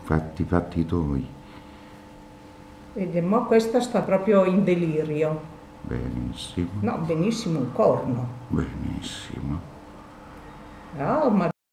fatti i tuoi. Vedi, mo questa sta proprio in delirio. Benissimo. No, benissimo, un corno. Benissimo. Oh, ma